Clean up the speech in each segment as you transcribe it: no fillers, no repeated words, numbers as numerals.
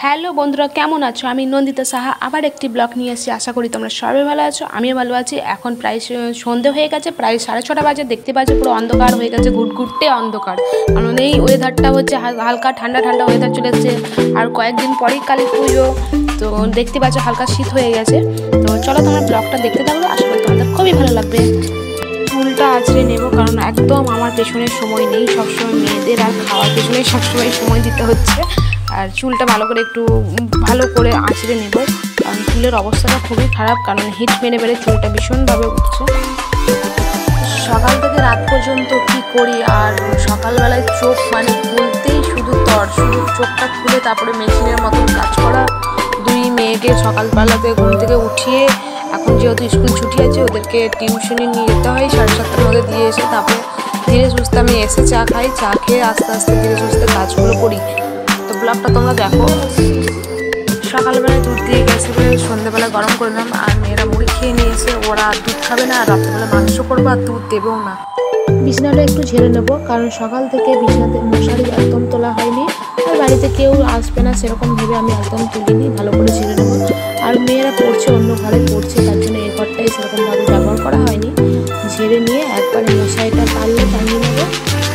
Hello বন্ধুরা, কেমন আছো? আমি নন্দিতা সাহা আবার একটি ব্লগ নিয়ে এসেছি। আশা করি তোমরা সবাই ভালো আছো, আমিও ভালো আছি। এখন প্রায় সন্ধে হয়ে গেছে, প্রায় 6:30 বাজে। দেখতে পাচ্ছি পুরো অন্ধকার হয়ে গেছে, ঘুটঘুটে অন্ধকার। কারণ এই ওয়েদারটা হচ্ছে হালকা ঠান্ডা ঠান্ডা ওয়েদার চলে এসেছে। আর কয়েকদিন পরেই কালী পুজো, তো দেখতে পাচ্ছ হালকা শীত হয়ে গেছে। তো চলো তোমরা ব্লগটা দেখতে থাকো, আশা করি তোমাদের খুবই ভালো লাগবে। চুলটা আঁচড়ে নেব, কারণ একদম আমার পেছনের সময় নেই। সবসময় মেয়েদের আর খাওয়ার পেছনে সবসময় সময় দিতে হচ্ছে। আর চুলটা ভালো করে আঁচড়ে নেব, কারণ চুলের অবস্থাটা খুবই খারাপ, কারণ হিট মেরে বেড়ে চুলটা ভীষণভাবে উঠছে। সকাল থেকে রাত পর্যন্ত কি করি, আর সকালবেলায় চোখ খুলতেই শুধু চোখটা খুলে তারপরে মেশিনের মতন কাজ করা। দুই মেয়েকে সকালবেলাতে ঘুম থেকে উঠিয়ে, এখন যেহেতু স্কুল ছুটি আছে, ওদেরকে টিউশনে নিয়ে যেতে হয়। 7:30-টার মধ্যে দিয়ে এসে তারপরে ধীরে সুস্থে আমি এসে চা খাই। চা খেয়ে আস্তে আস্তে ধীরে সুস্থে কাজগুলো করি। তো ব্লগটা তোমরা দেখো। সকালবেলায় দুধ দিয়ে গেছে বলে সন্ধ্যেবেলা গরম করলাম, আর মেয়েরা মুড়ি খেয়ে নিয়েছে। ওরা দুধ খাবে না, আর রাত্রেবেলা মাংস করবো, আর দুধ দেবেও না। বিছানাটা একটু ঝেড়ে নেবো, কারণ সকাল থেকে বিছানাতে মশারি একদম তোলা হয়নি, আর বাড়িতে কেউ আসবে না সেরকম ভেবে আমি একদম তুলিনি। ভালো করে ঝেড়ে নেবো। আর মেয়েরা পড়ছে, অন্য ঘরে পড়ছে, তার জন্য এই ঘরটাই সেরকমভাবে ব্যবহার করা হয়নি। ঝেড়ে নিয়ে একবারে মশারিটা পারলে টাঙিয়ে নেবো।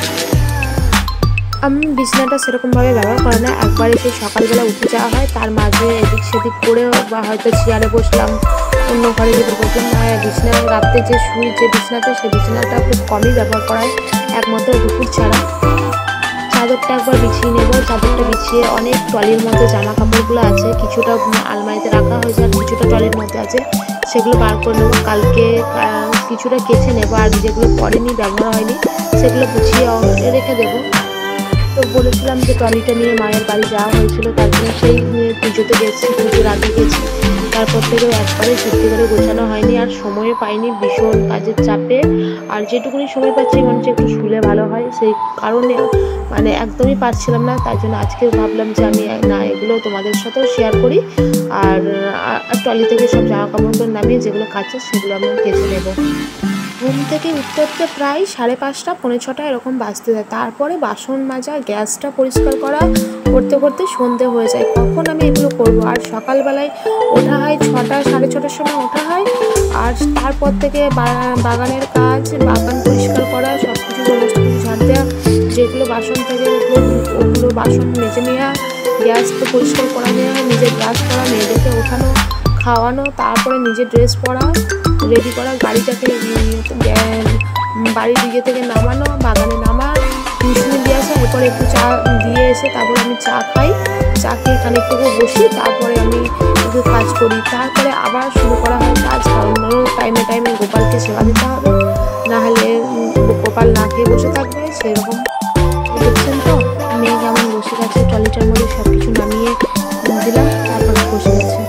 আমি বিছানাটা সেরকমভাবে ব্যবহার করে না, একবারে সেই সকালবেলা উঠে যাওয়া হয়, তার মাঝে এদিক সেদিক করে বা হয়তো চেয়ারে বসলাম, অন্য ঘরে যেতে বসলাম। বিছানায় রাত্রে যে বিছানাতে, সেই বিছানাটা খুব কমই ব্যবহার করা হয়, একমাত্র দুপুর ছাড়া। চাদরটা একবার বিছিয়ে নেব। চাদরটা বিছিয়ে অনেক ট্রলির মধ্যে জামা কাপড়গুলো আছে, কিছুটা আলমারিতে রাখা হয়েছে, আর কিছুটা ট্রলির মধ্যে আছে, সেগুলো বার করে নেবো। কালকে কিছুটা কেচে নেবো, আর যেগুলো পরেনি, ব্যবহার হয়নি, সেগুলো গুছিয়ে রেখে দেবো। তো বলেছিলাম যে ট্রলিটা নিয়ে মায়ের বাড়ি যাওয়া হয়েছিল, তার জন্য সেই পুজোতে গেছি, পুজোর আগে গেছি। তারপর থেকেও একবারে সত্যিকারে গোছানো হয়নি, আর সময়ও পাইনি, ভীষণ কাজের চাপে। আর যেটুকুনি সময় পাচ্ছি মনে হচ্ছে একটু শুলে ভালো হয়, সেই কারণে একদমই পারছিলাম না। তাই জন্য আজকে ভাবলাম যে আমি না, এগুলো তোমাদের সাথেও শেয়ার করি। আর ট্রলি থেকে সব জামা কাপড়গুলো নামিয়ে যেগুলো কাছে সেগুলো আমি কেচে নেবো। ঘুম থেকে উঠতে উঠতে প্রায় 5:30, 5:45 এরকম বাজতে যায়। তারপরে বাসন মাজা, গ্যাসটা পরিষ্কার করা করতে করতে সন্ধে হয়ে যায়। কখন আমি এগুলো করবো? আর সকালবেলায় ওঠা হয় 6টা, 6:30টার সময় ওঠা হয়। আর তারপর থেকে বাগানের কাজ, বাগান পরিষ্কার করা, সমস্ত কিছু ঝাড় দেওয়া, যেগুলো বাসন থেকে ওগুলো বাসন মেজে নেওয়া, গ্যাস তো পরিষ্কার করা নেওয়া, নিজের ব্রাশ করা, মেয়েদেরকে ওঠানো, খাওয়ানো, তারপরে নিজের ড্রেস পরা, রেডি করা, গাড়িটাকে বাড়ির দিকে থেকে নামানো, বাগানে নামা, টিউশনে দিয়ে আসা, এরপরে একটু চা দিয়ে এসে তারপরে আমি চা খাই। চা খেয়ে খানিকটুকু বসি, তারপরে আমি একটু কাজ করি। তারপরে আবার শুরু করা হয় কাজ, কারণ টাইমে টাইমে গোপালকে সেবা দিতে হবে, নাহলে গোপাল না খেয়ে বসে থাকবে। সেরকম দেখছেন তো, মেয়ে কেমন বসে গেছে, ট্রলিটার মধ্যে সব কিছু নামিয়ে দিলাম, তারপরে বসে গেছে।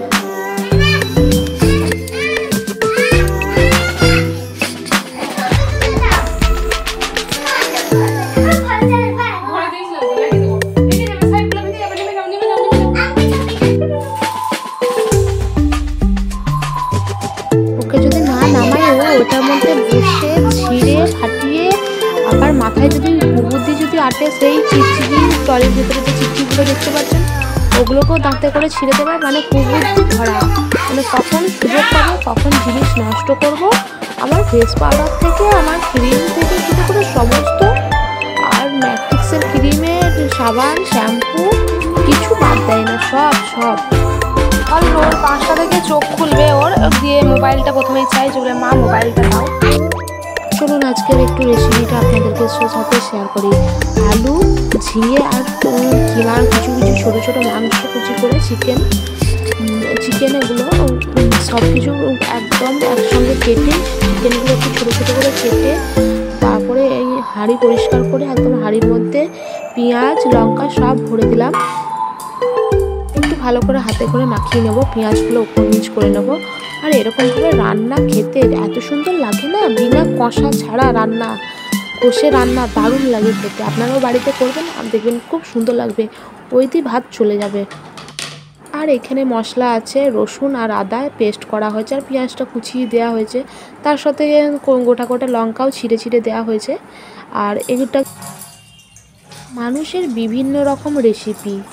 ওকে যদি না নামাই, ওটার মধ্যে বসে ছিঁড়ে ফাটিয়ে, আবার মাথায় যদি বুদ্ধি যদি আটে, সেই চিকচিকি ট্রলির ভিতরে যে চিকচিকিগুলো দেখতে পাচ্ছেন, ওগুলোকেও দাঁতে করে ছিঁড়ে দেবে। কুবুদ্ধি ধরা, কখন সুযোগ পাবো, কখন জিনিস নষ্ট করব। আমার ফেস পাউডার থেকে, আমার ক্রিম থেকে শুরু করে সমস্ত, আর ম্যাট্রিক্সের ক্রিমের, সাবান, শ্যাম্পু, কিছু বাদ দেয় না, সব। আর ওর 5টা থেকে চোখ খুলবে, ওর দিয়ে মোবাইলটা প্রথমেই চাই, যে মা মোবাইলটা দাও। চলুন আজকের একটু রেসিপিটা আপনাদেরকে সাথে শেয়ার করি। আলু, ঝিঙে আর কিমার কিছু ছোটো ছোটো মাংস কুচি করে, চিকেন এগুলো সব কিছু একদম একসঙ্গে কেটে, চিকেনগুলো একটু ছোটো ছোটো করে কেটে, তারপরে এই হাঁড়ি পরিষ্কার করে একদম হাঁড়ির মধ্যে পেঁয়াজ, লঙ্কা সব ভরে দিলাম। একটু ভালো করে হাতে করে মাখিয়ে নেবো, পেঁয়াজগুলো উপর নিচ করে নেবো। আর এরকমভাবে রান্না খেতে এত সুন্দর লাগে না, বিনা কষা ছাড়া রান্না, কষে রান্না দারুণ লাগে খেতে। আপনারাও বাড়িতে করবেন, আর দেখবেন খুব সুন্দর লাগবে, ওই দিয়ে ভাত চলে যাবে। আর এখানে মশলা আছে, রসুন আর আদা পেস্ট করা হয়েছে, আর পেঁয়াজটা কুচিয়ে দেওয়া হয়েছে, তার সাথে গোটা গোটা লঙ্কাও ছিঁড়ে দেওয়া হয়েছে। আর এগুলো মানুষের বিভিন্ন রকম রেসিপি,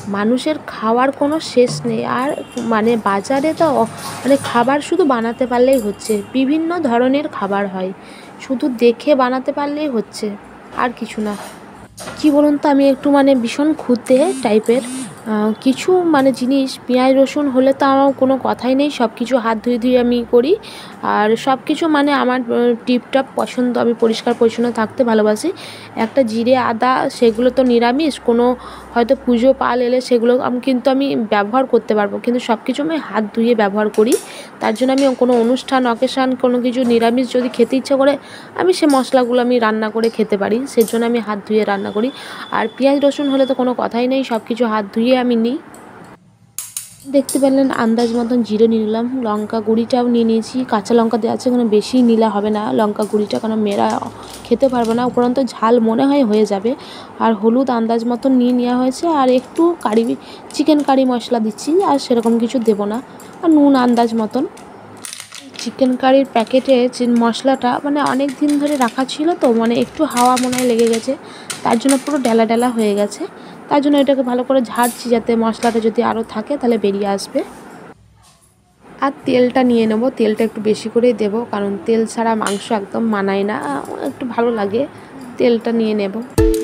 মানুষের খাওয়ার কোনো শেষ নেই। আর মানে বাজারে তো মানে খাবার শুধু বানাতে পারলেই হচ্ছে, বিভিন্ন ধরনের খাবার হয়, শুধু দেখে বানাতে পারলেই হচ্ছে, আর কিছু না। কি বলুন তো, আমি একটু মানে ভীষণ খুঁতে টাইপের, কিছু মানে জিনিস পেঁয়াজ রসুন হলে তো আমার কোনো কথাই নেই, সব কিছু হাত ধুয়ে ধুয়ে আমি করি। আর সব কিছু মানে আমার টিপটপ পছন্দ, আমি পরিষ্কার পরিচ্ছন্ন থাকতে ভালোবাসি। একটা জিরে আদা সেগুলো তো নিরামিষ, কোনো হয়তো পুজো পাল এলে সেগুলো কিন্তু আমি ব্যবহার করতে পারবো, কিন্তু সব কিছু আমি হাত ধুয়ে ব্যবহার করি। তার জন্য আমি কোনো অনুষ্ঠান অকেশান কোনো কিছু নিরামিষ যদি খেতে ইচ্ছা করে, আমি সে মশলাগুলো আমি রান্না করে খেতে পারি, সেজন্য আমি হাত ধুয়ে রান্না করি। আর পেঁয়াজ রসুন হলে তো কোনো কথাই নেই, সব কিছু হাত ধুয়ে আমি নিই। দেখতে পেলেন আন্দাজ মতন জিরে নিয়ে নিলাম, লঙ্কা গুঁড়িটাও নিয়ে নিয়েছি, কাঁচা লঙ্কা দেওয়া আছে, কোনো বেশি নিলে হবে না লঙ্কা গুঁড়িটা, কারণ মেয়েরা খেতে পারবে না, উপরন্ত ঝাল মনে হয় হয়ে যাবে। আর হলুদ আন্দাজ মতন নিয়ে নেওয়া হয়েছে, আর একটু চিকেন কারি মশলা দিচ্ছি, আর সেরকম কিছু দেবো না। আর নুন আন্দাজ মতন। চিকেন কারির প্যাকেটে যে মশলাটা মানে অনেক দিন ধরে রাখা ছিল, তো মানে একটু হাওয়া মনে হয় লেগে গেছে, তার জন্য পুরো ডেলা ডেলা হয়ে গেছে। তার জন্য এটাকে ভালো করে ঝাড়ছি, যাতে মশলাটা যদি আরও থাকে তাহলে বেরিয়ে আসবে। আর তেলটা নিয়ে নেব, তেলটা একটু বেশি করেই দেবো, কারণ তেল ছাড়া মাংস একদম মানায় না, একটু ভালো লাগে। তেলটা নিয়ে নেব।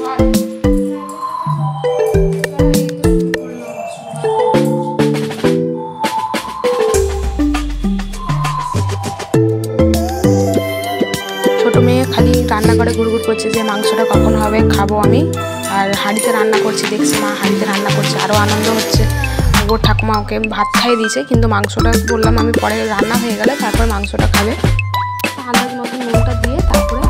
ছোটো মেয়ে খালি রান্নাঘরে ঘুরঘুর করছে যে মাংসটা কখন হবে, খাবো আমি। আর হাঁড়িতে রান্না করছি, দেখছি মা হাঁড়িতে রান্না করছে, আরও আনন্দ হচ্ছে। ওর ঠাকুমা ওকে ভাত খাইয়ে দিয়েছে, কিন্তু মাংসটা বললাম আমি পরে রান্না হয়ে গেলে তারপর মাংসটা খাবে। আন্দাজ মতো নুনটা দিয়ে তারপরে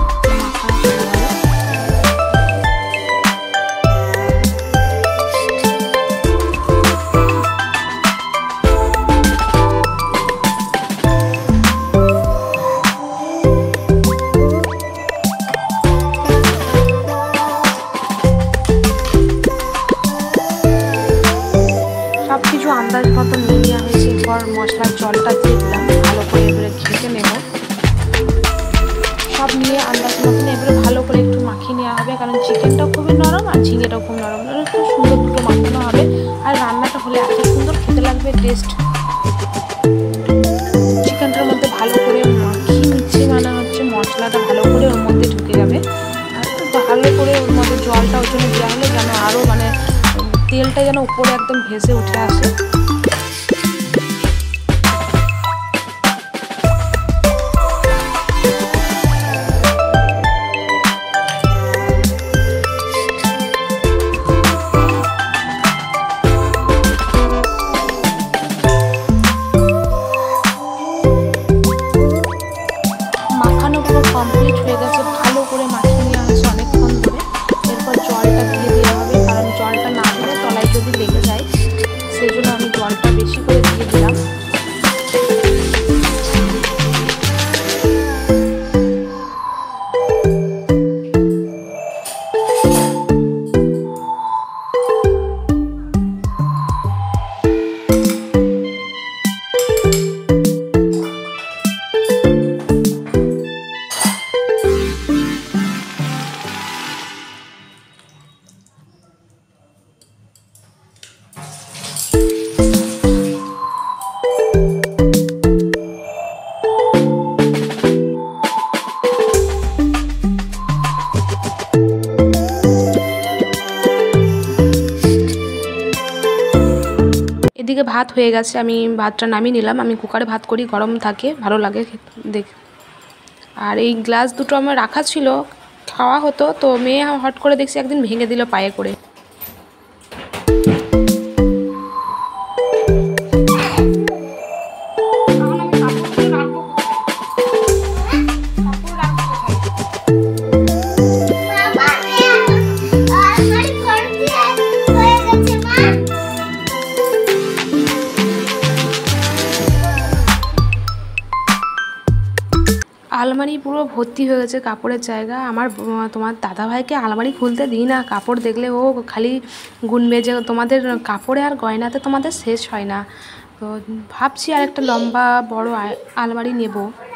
সব কিছু আন্দাজ মতো নিয়ে নেওয়া হয়েছে। এরপর মশলার জলটা দিয়ে দিলাম, ভালো করে এবারে ঢেকে নেব। সব নিয়ে আন্দাজ মতন এবারে ভালো করে একটু মাখিয়ে নেওয়া হবে, কারণ চিকেনটাও খুবই নরম আর ঝিঙেটাও খুব নরম, খুব সুন্দর দুটো মাখানো হবে। আর রান্নাটা হলে এত সুন্দর খেতে লাগবে, টেস্ট। চিকেনটার মধ্যে ভালো করে মাখিয়ে নিচ্ছে, মানে হচ্ছে মশলাটা ভালো করে ওর মধ্যে ঢুকে যাবে। আর ভালো করে ওর মধ্যে জলটা ওর জন্য দেওয়া হলে যেন আরও মানে তেলটা যেন উপরে একদম ভেসে উঠে আসে। মাখানো পুরো কমপ্লিট হয়ে গেছে, ভালো করে মাখিয়ে নেওয়া হয়েছে অনেকক্ষণ ধরে। এরপর জলটা দিয়ে দেওয়া হবে, কারণ জলটা না দিলে তলায় যদি লেগে যায়, সেই জন্য আমি জলটা বেশি করে দিয়ে দিলাম। এদিকে ভাত হয়ে গেছে, আমি ভাতটা নামিয়ে নিলাম। আমি কুকারে ভাত করি, গরম থাকে, ভালো লাগে দেখে। আর এই গ্লাস দুটো আমার রাখা ছিল, খাওয়া হতো, তো মেয়ে হট করে দেখছি একদিন ভেঙে দিল পায়ে করে। আলমারি পুরো ভর্তি হয়ে গেছে কাপড়ের জায়গা। তোমার দাদাভাইকে আলমারি খুলতে দিই না, কাপড় দেখলে ও খালি গুনবে যে তোমাদের কাপড়ে আর গয়নাতে তোমাদের শেষ হয় না। তো ভাবছি আর একটা লম্বা বড় আলমারি নেব।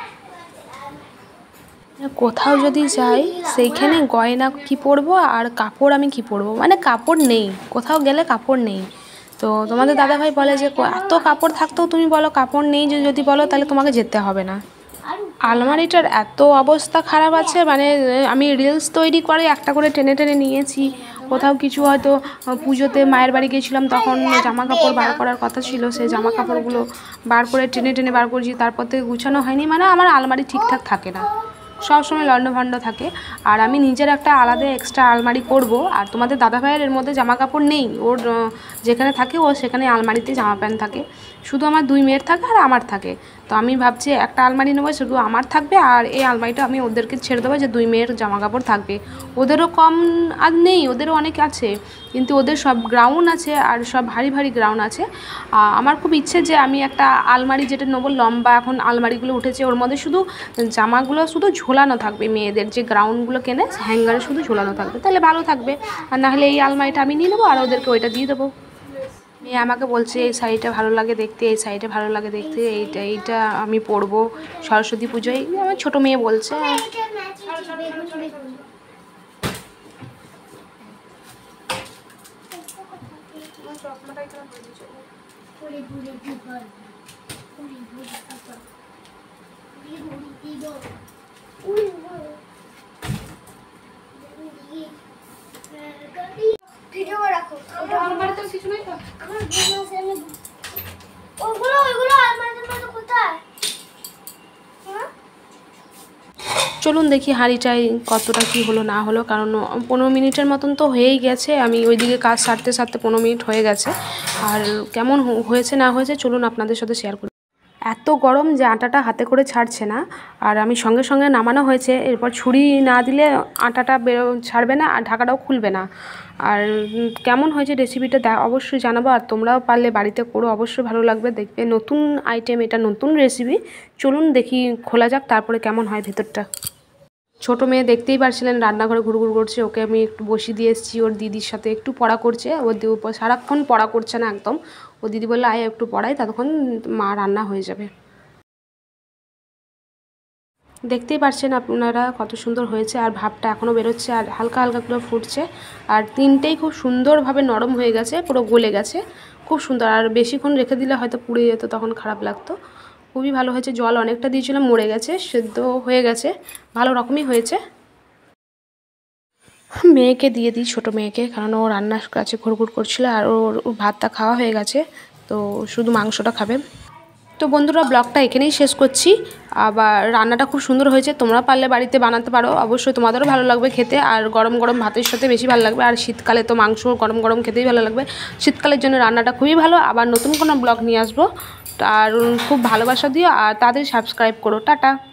কোথাও যদি যাই সেইখানে গয়না কি পরবো আর কাপড় আমি কি পরবো, মানে কাপড় নেই, কোথাও গেলে কাপড় নেই। তো তোমাদের দাদাভাই বলে যে এত কাপড় থাকতেও তুমি বলো কাপড় নেই, যদি বলো তাহলে তোমাকে যেতে হবে না। আলমারিটার এত অবস্থা খারাপ আছে, মানে আমি রিলস তৈরি করে একটা করে টেনে টেনে নিয়েছি। কোথাও কিছু হয়তো পুজোতে মায়ের বাড়ি গিয়েছিলাম, তখন জামা কাপড় বার করার কথা ছিল, সেই জামা কাপড়গুলো বার করে টেনে টেনে বার করছি, তারপর থেকে গুছানো হয়নি। মানে আমার আলমারি ঠিকঠাক থাকে না, সবসময় লণ্ডভণ্ড থাকে। আর আমি নিজের একটা আলাদা এক্সট্রা আলমারি করব। আর তোমাদের দাদাভাইয়ের এর মধ্যে জামা কাপড় নেই, ওর যেখানে থাকে ও সেখানে আলমারিতে জামা প্যান্ট থাকে, শুধু আমার 2 মেয়ের থাকে আর আমার থাকে। তো আমি ভাবছি একটা আলমারি নেবো, শুধু আমার থাকবে, আর এই আলমারিটা আমি ওদেরকে ছেড়ে দেবো, যে 2 মেয়ের জামা কাপড় থাকবে। ওদেরও কম আর নেই, ওদেরও অনেক আছে, কিন্তু ওদের সব গ্রাউন্ড আছে আর সব ভারী ভারী গ্রাউন্ড আছে। আমার খুব ইচ্ছে যে আমি একটা আলমারি যেটা নেবো, লম্বা এখন আলমারিগুলো উঠেছে, ওর মধ্যে শুধু জামাগুলো শুধু ঝোলানো থাকবে, মেয়েদের যে গ্রাউন্ডগুলো কেনে হ্যাঙ্গারে শুধু ঝোলানো থাকবে, তাহলে ভালো থাকবে। আর নাহলে এই আলমারিটা আমি নিয়ে নেবো আর ওদেরকে ওইটা দিয়ে দেবো। মেয়ে আমাকে বলছে এই শাড়িটা ভালো লাগে দেখতে, এই শাড়িটা ভালো লাগে দেখতে, এইটা আমি পরবো সরস্বতী পুজোয়, আমার ছোটো মেয়ে বলছে। ভিডিও রাখো, ওটা আলমারিতে কিছু নাই তো, ওগুলো আলমারিতে মতো কোথায়? চলুন দেখি হাঁড়িটায় কতটা কি হলো না হলো, কারণ 15 মিনিটের মতন তো হয়েই গেছে, আমি ওইদিকে কাজ সারতে সারতে 15 মিনিট হয়ে গেছে। আর কেমন হয়েছে না হয়েছে চলুন আপনাদের সাথে শেয়ার করি। এত গরম যে আটাটা হাতে করে ছাড়ছে না, আর আমি সঙ্গে সঙ্গে নামানো হয়েছে, এরপর ছুরি না দিলে আটাটা ছাড়বে না আর ঢাকাটাও খুলবে না। আর কেমন হয়েছে রেসিপিটা অবশ্যই জানাবো, আর তোমরাও পারলে বাড়িতে করো, অবশ্যই ভালো লাগবে দেখবে, নতুন আইটেম, এটা নতুন রেসিপি। চলুন দেখি খোলা যাক, তারপরে কেমন হয় ভেতরটা। ছোটো মেয়ে দেখতেই পারছিলেন রান্নাঘরে ঘুরঘুর করছে, ওকে আমি একটু বসিয়ে দিয়ে এসেছি, ওর দিদির সাথে একটু পড়া করছে, ওর সারাক্ষণ পড়া করছে না একদম, ও দিদি বললো আয় একটু পড়াই, ততক্ষণ মা রান্না হয়ে যাবে। দেখতেই পাচ্ছেন আপনারা কত সুন্দর হয়েছে, আর ভাবটা এখনও বেরোচ্ছে আর হালকা হালকা করে ফুটছে, আর তিনটেই খুব সুন্দরভাবে নরম হয়ে গেছে, পুরো গলে গেছে, খুব সুন্দর। আর বেশিক্ষণ রেখে দিলে হয়তো পুড়ে যেত, তখন খারাপ লাগতো। খুবই ভালো হয়েছে, জল অনেকটা দিয়েছিলাম, মরে গেছে, সেদ্ধ হয়ে গেছে, ভালো রকমই হয়েছে। মেয়েকে দিয়ে দিই, ছোটো মেয়েকে, কারণ ও রান্নার কাছে ঘুরঘুর করছিল, আর ওর ভাতটা খাওয়া হয়ে গেছে, তো শুধু মাংসটা খাবে। তো বন্ধুরা ব্লগটা এখানেই শেষ করছি। আবার রান্নাটা খুব সুন্দর হয়েছে, তোমরা পারলে বাড়িতে বানাতে পারো, অবশ্যই তোমাদেরও ভালো লাগবে খেতে, আর গরম গরম ভাতের সাথে বেশি ভালো লাগবে। আর শীতকালে তো মাংস গরম গরম খেতেই ভালো লাগবে, শীতকালের জন্য রান্নাটা খুবই ভালো। আবার নতুন কোনো ব্লগ নিয়ে আসবো, আর খুব ভালোবাসা দিও, আর তাদের সাবস্ক্রাইব করো। টাটা।